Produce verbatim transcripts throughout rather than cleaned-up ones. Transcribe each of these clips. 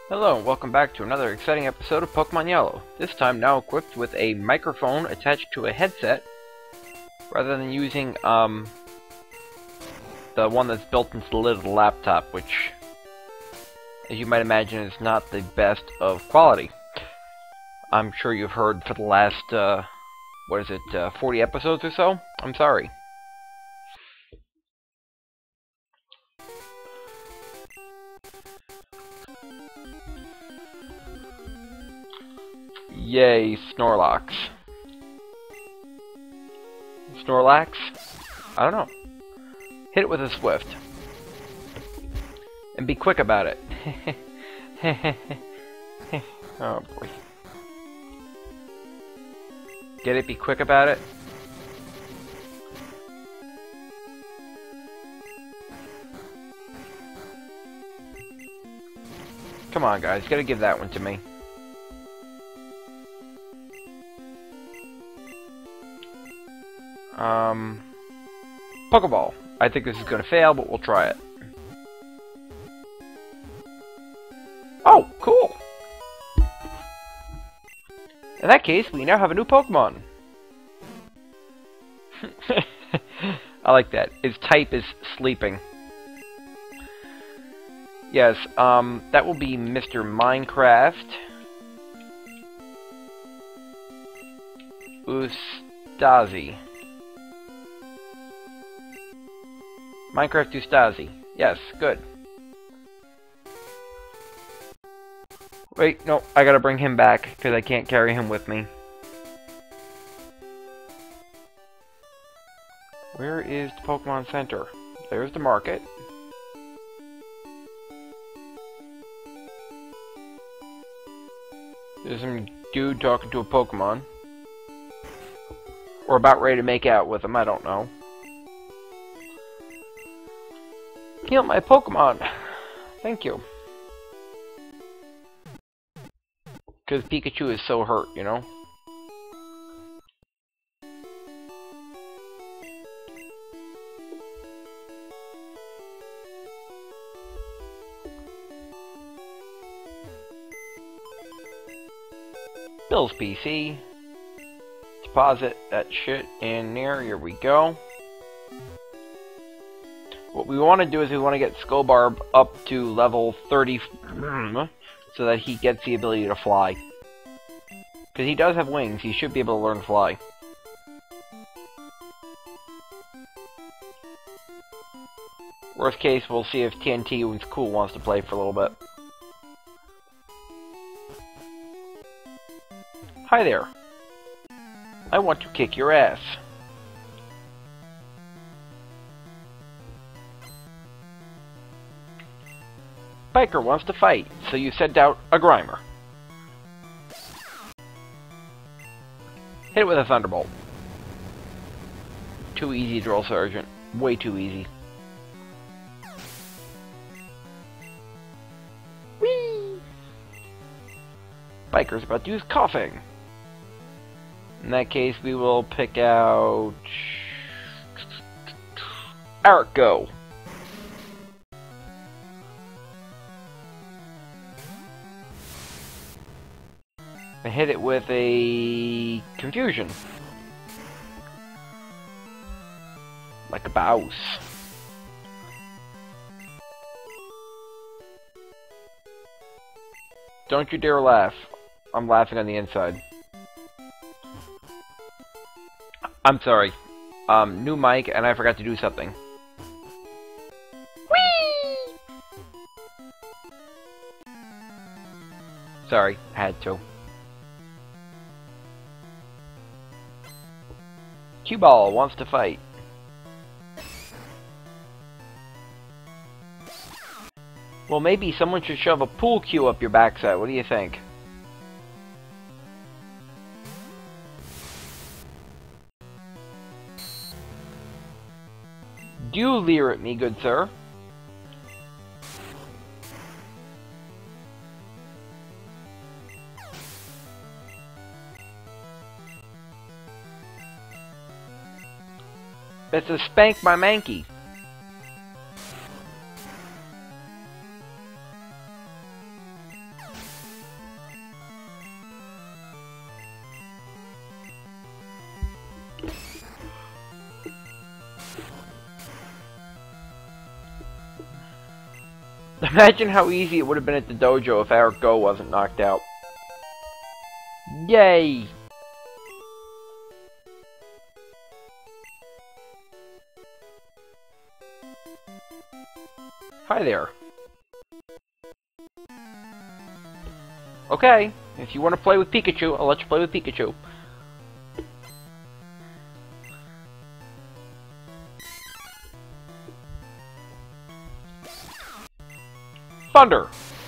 Hello, and welcome back to another exciting episode of Pokemon Yellow. This time now equipped with a microphone attached to a headset, rather than using, um, the one that's built into the lid of the laptop, which, as you might imagine, is not the best of quality. I'm sure you've heard for the last, uh, what is it, uh, forty episodes or so? I'm sorry. Yay, Snorlax. Snorlax? I don't know. Hit it with a Swift. And be quick about it. Oh boy. Get it? Be quick about it? Come on guys, you gotta give that one to me. Um, Pokeball. I think this is going to fail, but we'll try it. Oh, cool! In that case, we now have a new Pokemon. I like that. Its type is sleeping. Yes, um, that will be Mister Minecraft. Ustazi. Minecraft Ustazi. Yes, good. Wait, no, I gotta bring him back, because I can't carry him with me. Where is the Pokemon Center? There's the market. There's some dude talking to a Pokemon. Or about ready to make out with him, I don't know. Heal my Pokemon. Thank you. Because Pikachu is so hurt, you know? Bill's P C. Deposit that shit in there. Here we go. What we want to do is we want to get Scobarb up to level thirty so that he gets the ability to fly. Because he does have wings, he should be able to learn to fly. Worst case, we'll see if T N T, who's cool, wants to play for a little bit. Hi there. I want to kick your ass. Biker wants to fight, so you sent out a Grimer. Hit it with a Thunderbolt. Too easy, Drill Sergeant. Way too easy. Whee! Biker's about to use Coughing. In that case, we will pick out... Go. And hit it with a Confusion. Like a bouse. Don't you dare laugh. I'm laughing on the inside. I'm sorry. Um, new mic, and I forgot to do something. Whee! Sorry, had to. Q-Ball wants to fight. Well, maybe someone should shove a pool cue up your backside. What do you think? Do you leer at me, good sir? It's a spank my Mankey. Imagine how easy it would have been at the dojo if Eric Go wasn't knocked out. Yay! Hi there. Okay, if you want to play with Pikachu, I'll let you play with Pikachu. Thunder!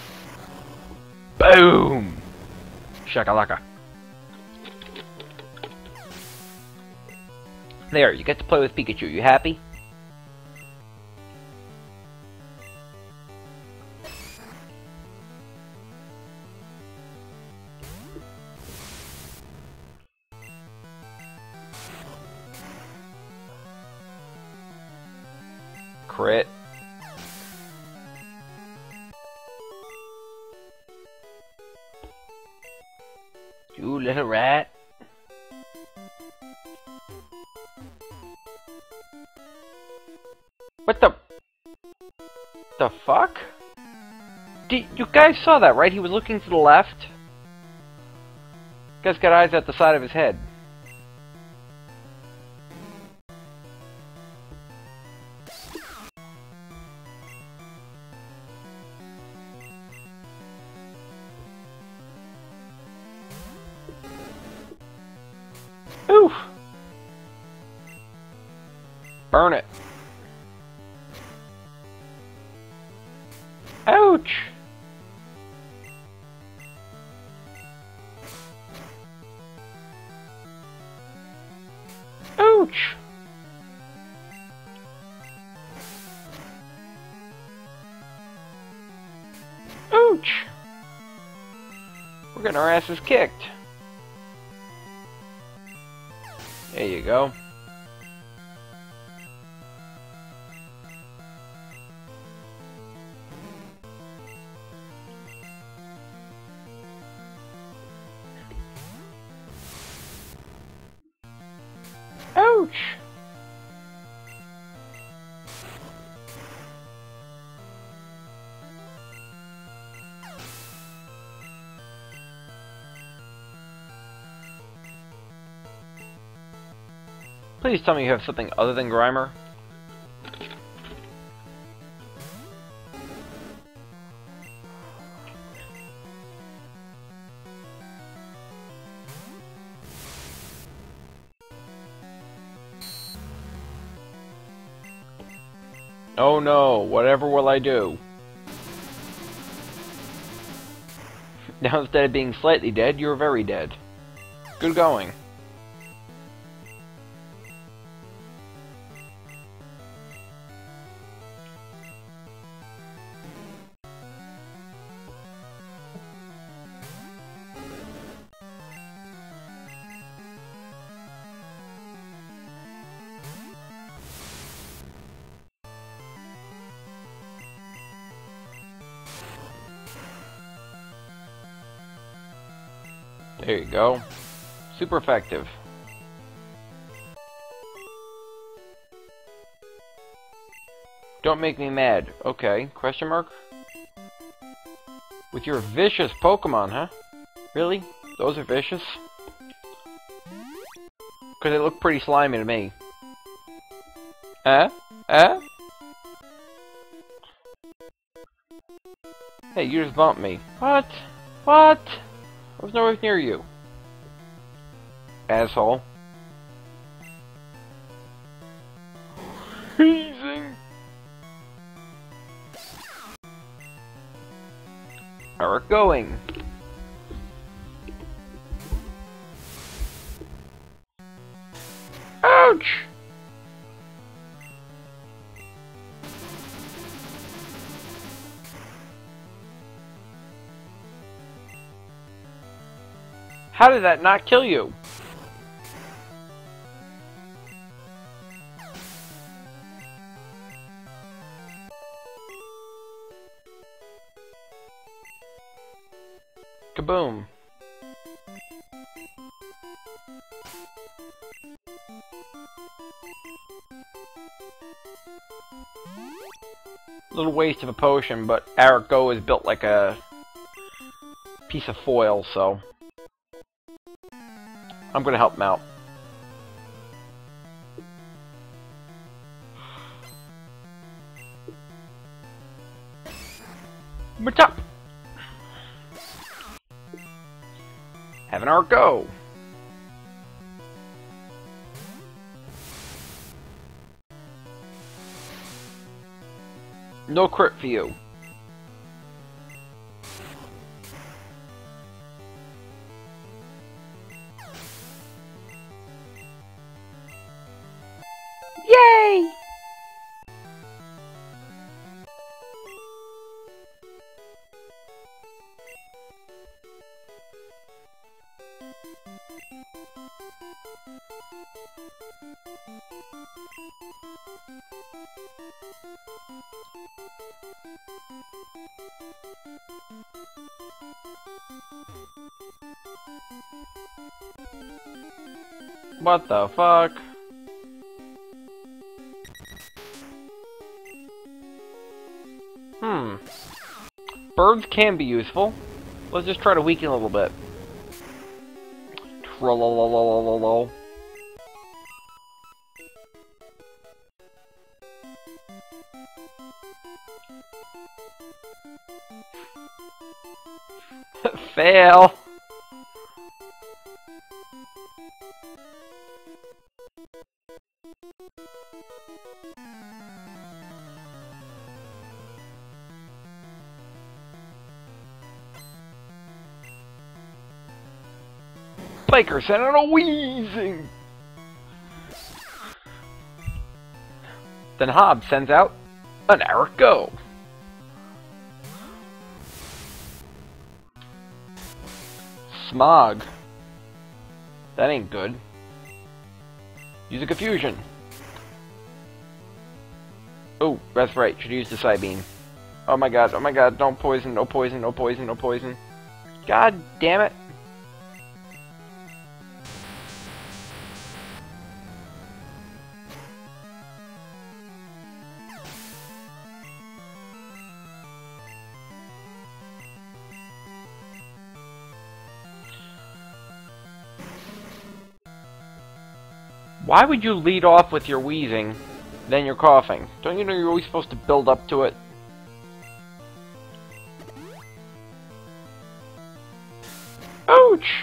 Boom! Shakalaka. There, you get to play with Pikachu. You happy? Crit. You little rat. What the... The fuck? Did, you guys saw that, right? He was looking to the left. Guy's got eyes at the side of his head. Oof! Burn it. Ouch! Ouch! Ouch! We're getting our asses kicked. There you go. Ouch! Please tell me you have something other than Grimer. Oh no, whatever will I do? Now instead of being slightly dead, you're very dead. Good going. There you go. Super effective. Don't make me mad. Okay, question mark? With your vicious Pokemon, huh? Really? Those are vicious? Because they look pretty slimy to me. Eh? Eh? Hey, you just bumped me. What? What? I was nowhere near you. Asshole. Freezing. Eric going. Ouch! How did that not kill you? Kaboom. Little waste of a potion, but Eric Go is built like a piece of foil, so I'm gonna help him out. Matop! Have an Eric Go! No crit for you. Yay! What the fuck? Hmm. Birds can be useful. Let's just try to weaken a little bit. Trollololololol. Fail! Baker sent out a wheezing! Then Hobbs sends out an Eric Go! Smog. That ain't good. Use a confusion. Oh, that's right. Should use the Psybeam. Oh my god, oh my god, don't poison, no poison, no poison, no poison. God damn it. Why would you lead off with your wheezing, then your coughing? Don't you know you're always supposed to build up to it? Ouch!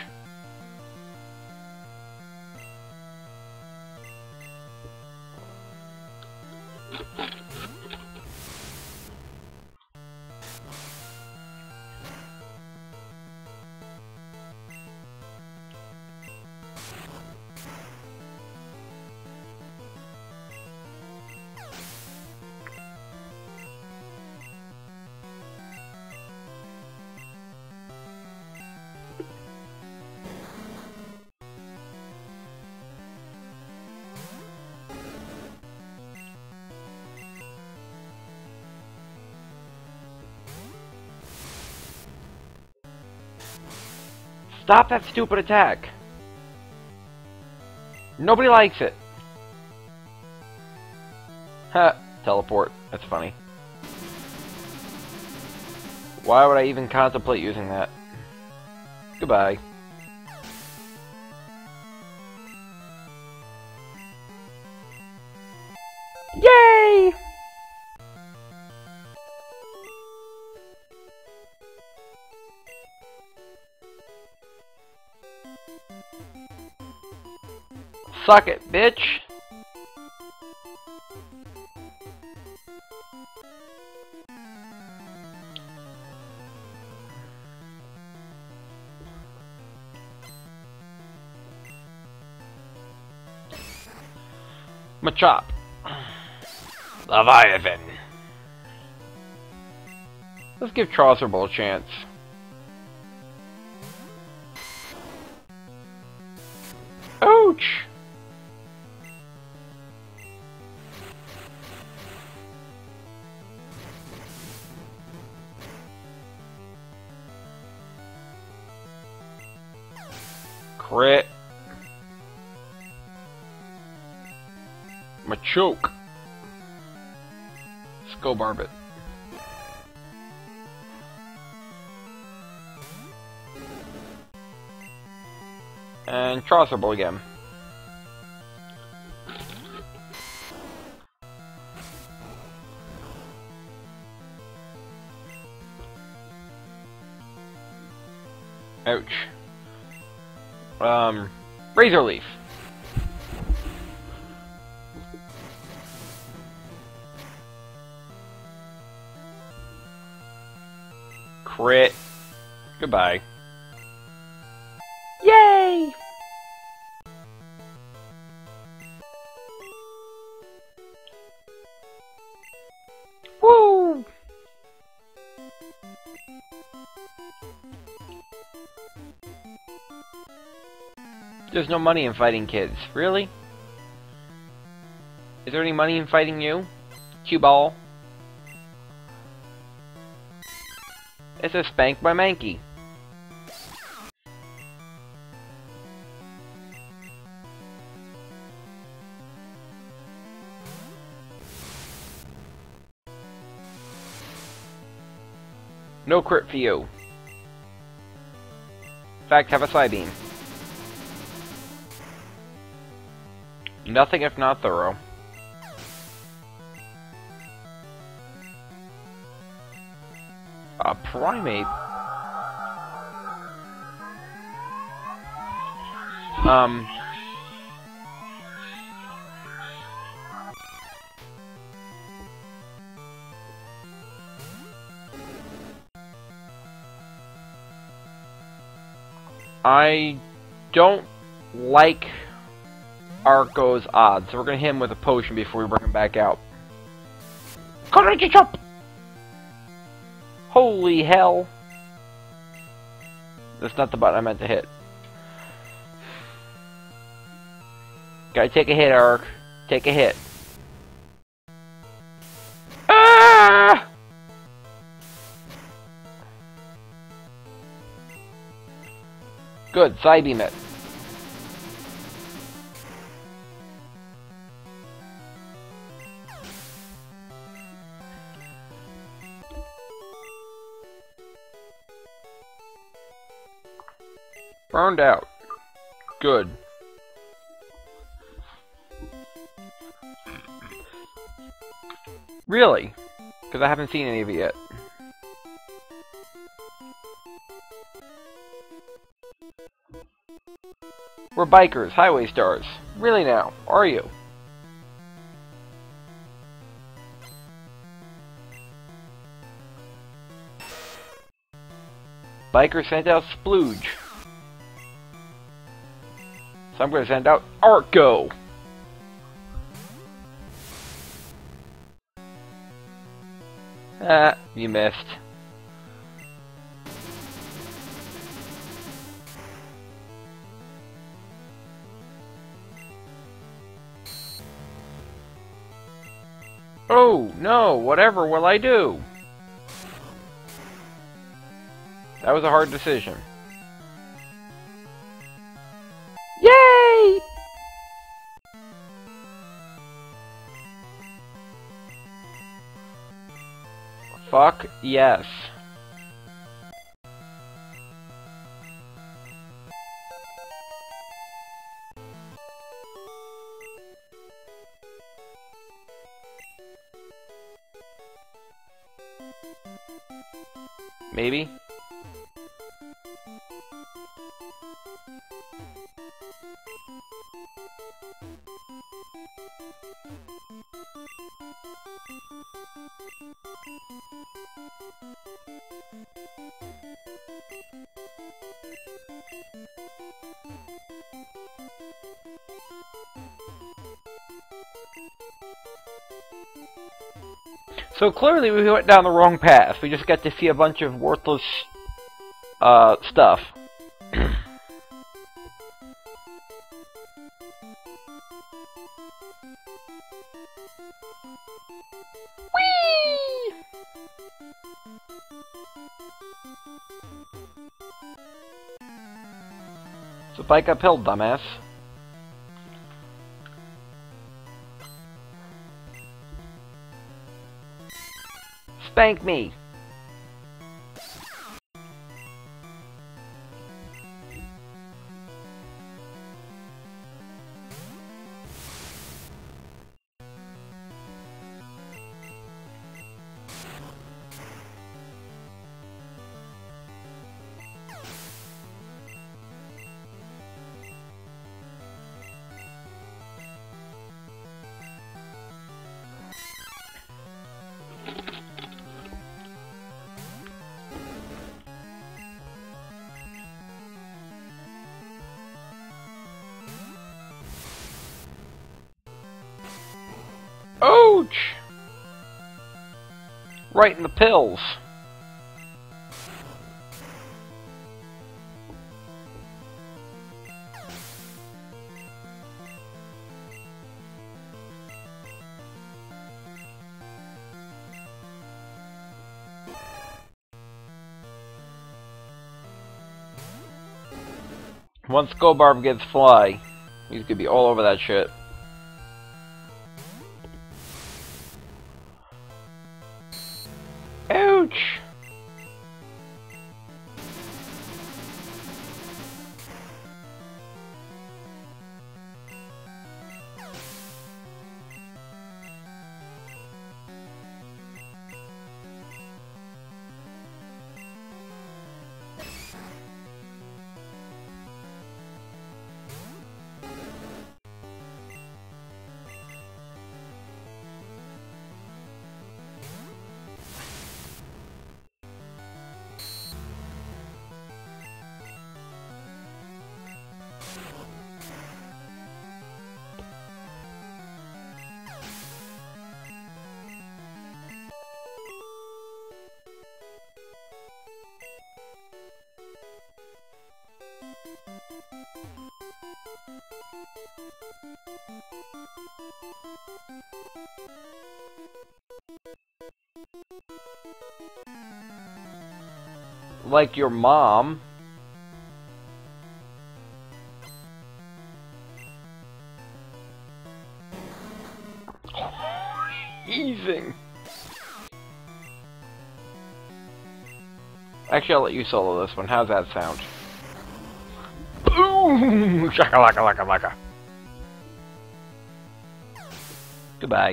Stop that stupid attack! Nobody likes it! Ha! Teleport. That's funny. Why would I even contemplate using that? Goodbye. Yay! Suck it, bitch! Machop. Leviathan. Let's give Chaucerable a chance. Ouch! Crit. Machoke. Skull Barbet. And Chaucerable again. Ouch. Um, Razor Leaf. Crit. Goodbye. Yay! Woo! There's no money in fighting kids. Really? Is there any money in fighting you? Cue ball. It's a spank by Mankey. No crit for you. In fact, have a Psybeam. Nothing if not thorough. A primate? Um... I don't like Arco's odds, so we're gonna hit him with a potion before we bring him back out. Courage jump! Holy hell! That's not the button I meant to hit. Gotta take a hit, Arc. Take a hit. Ah! Good, Psybeam it. Burned out. Good. Really? Because I haven't seen any of it yet. We're bikers, highway stars. Really now, are you? Biker sent out Splooge. So I'm going to send out Arco. Ah, you missed. Oh, no, whatever will I do? That was a hard decision. Yay! Fuck yes. Maybe? So clearly we went down the wrong path. We just got to see a bunch of worthless uh, stuff. Whee! So bike uphill, dumbass. Spank me! right in the pills. Once Gobarb gets fly, he's gonna be all over that shit. Ouch! Like your mom. Easing. Actually, I'll let you solo this one. How's that sound? Boom! Shaka laka laka laka. Goodbye.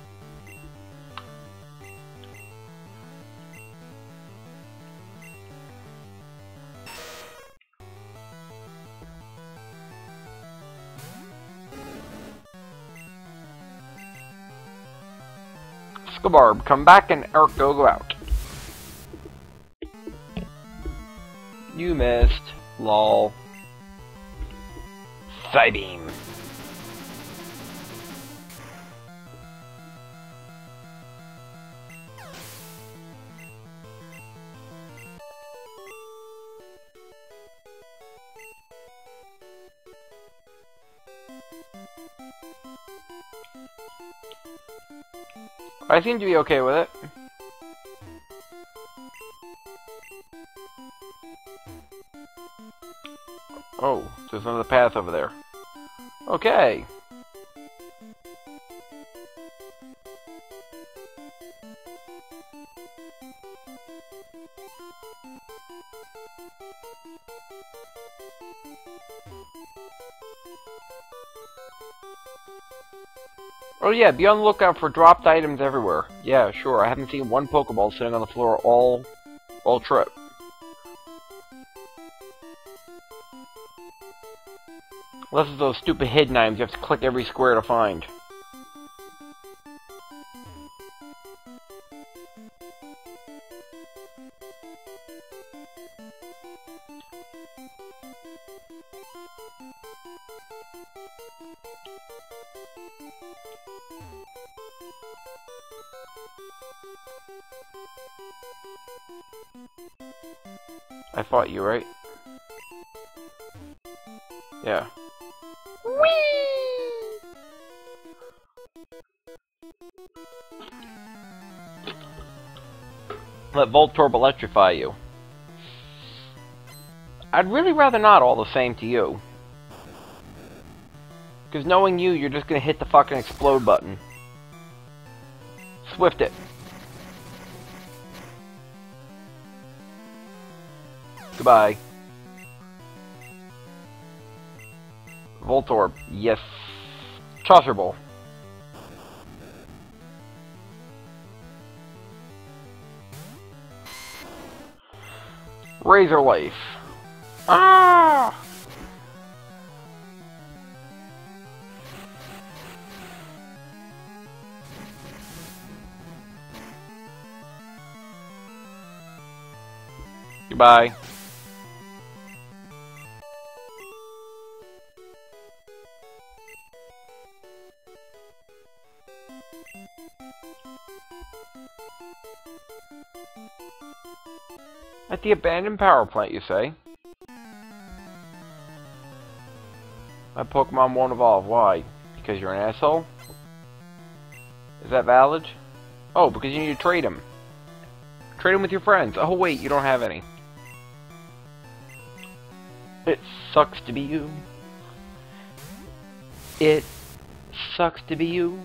Gobarb, come back and Eric go go out. You missed. Lol. Psybeam. I seem to be okay with it. Oh, there's another path over there. Okay. Oh yeah, be on the lookout for dropped items everywhere. Yeah, sure, I haven't seen one Pokeball sitting on the floor all, all trip. Unless it's those stupid hidden items you have to click every square to find. I fought you, right? Yeah. Whee! Let Voltorb electrify you. I'd really rather not all the same to you. Because knowing you, you're just gonna hit the fucking explode button. Swift it. Goodbye. Voltorb, yes. Chaucer Bowl. Razor Life. Ah! Goodbye. At the abandoned power plant, you say? My Pokemon won't evolve. Why? Because you're an asshole? Is that valid? Oh, because you need to trade them. Trade them with your friends. Oh, wait, you don't have any. It sucks to be you. It sucks to be you.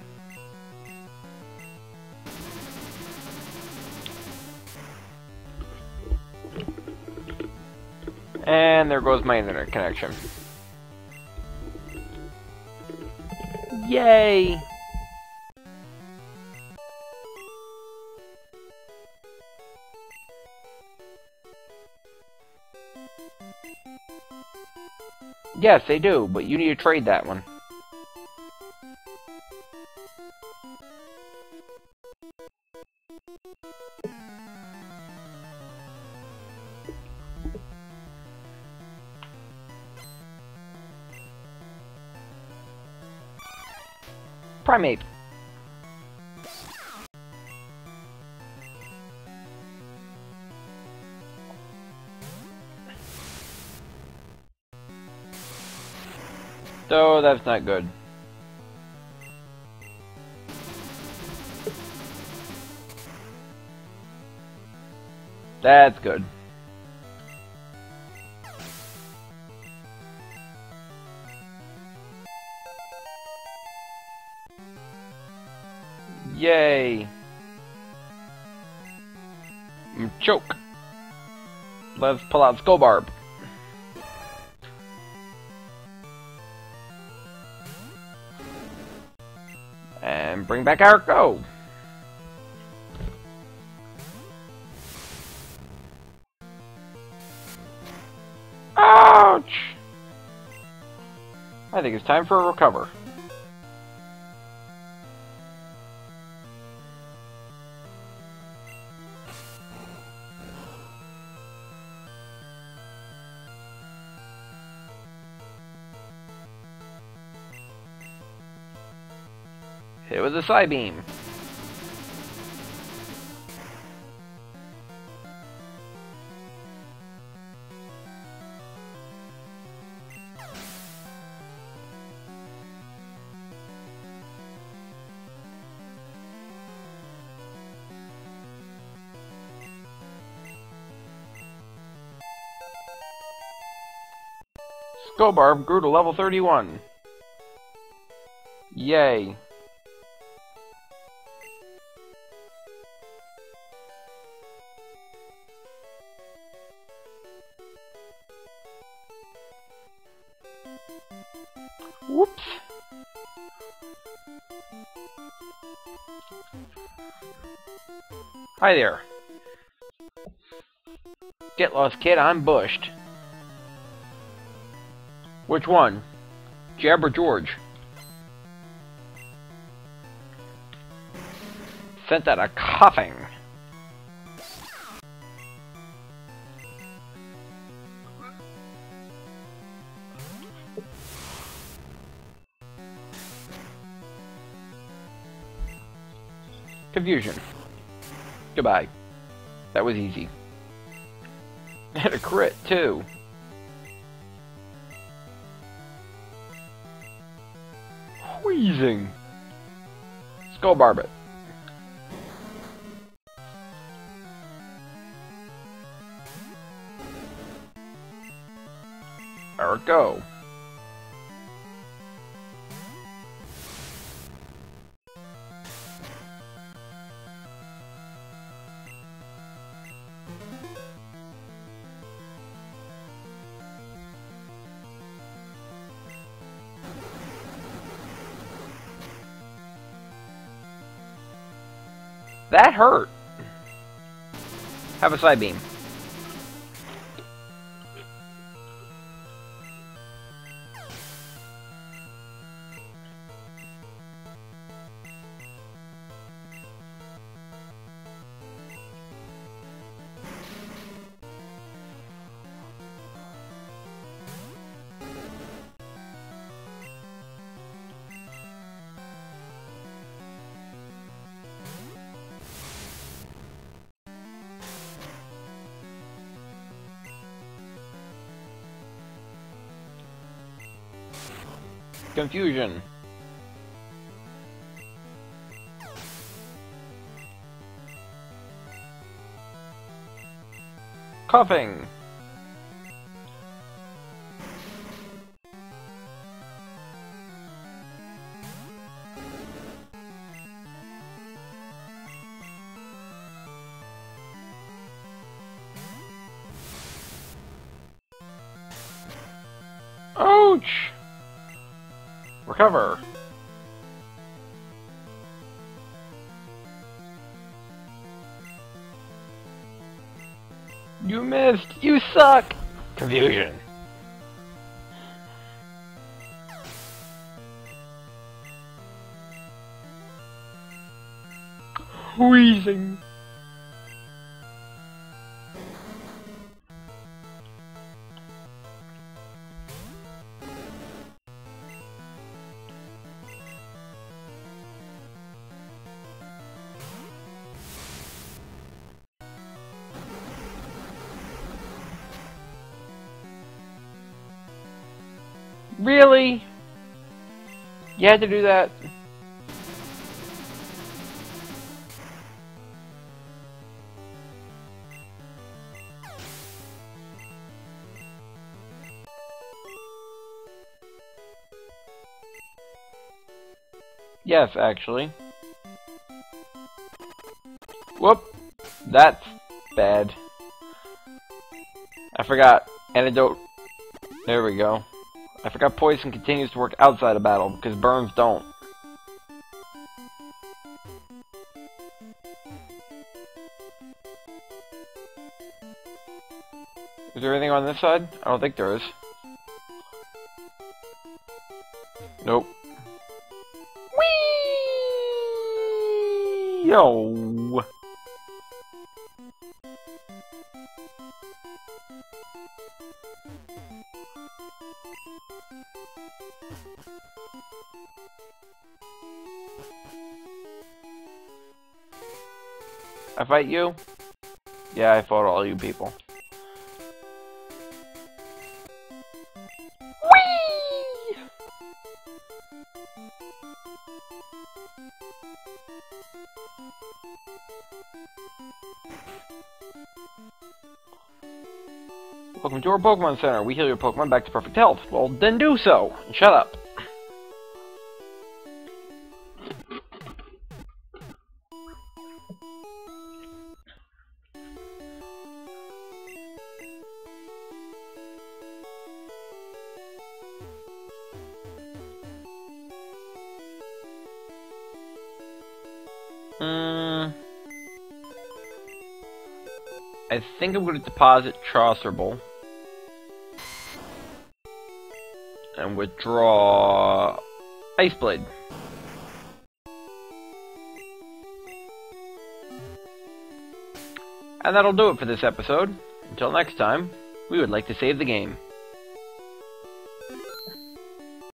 And there goes my internet connection. Yay! Yes, they do, but you need to trade that one. Primate. So that's not good. That's good. Yay! Mm, choke. Let's pull out Skull Barb. And bring back our Go. Ouch! I think it's time for a recover. Hit with a Psybeam. Skullbarb grew to level thirty-one. Yay. Whoops. Hi there. Get lost, kid. I'm bushed. Which one? Jeb or George? Sent out a coughing. Confusion. Goodbye. That was easy. And a crit, too. Wheezing. Skull Barb it. There it go. That hurt. Have a Psybeam. Confusion. Coughing. Ouch! Recover. You missed! You suck! Confusion. Wheezing. Really? You had to do that? Yes, actually. Whoop! That's bad. I forgot. Antidote. There we go. I forgot poison continues to work outside of battle, because burns don't. Is there anything on this side? I don't think there is. Nope. Whee! Yo! I fight you? Yeah, I fought all you people. Whee! Welcome to our Pokemon Center. We heal your Pokemon back to perfect health. Well, then do so. And shut up. Mm, I think I'm going to deposit Chaucerable and withdraw Ice Blade. And that'll do it for this episode. Until next time, we would like to save the game.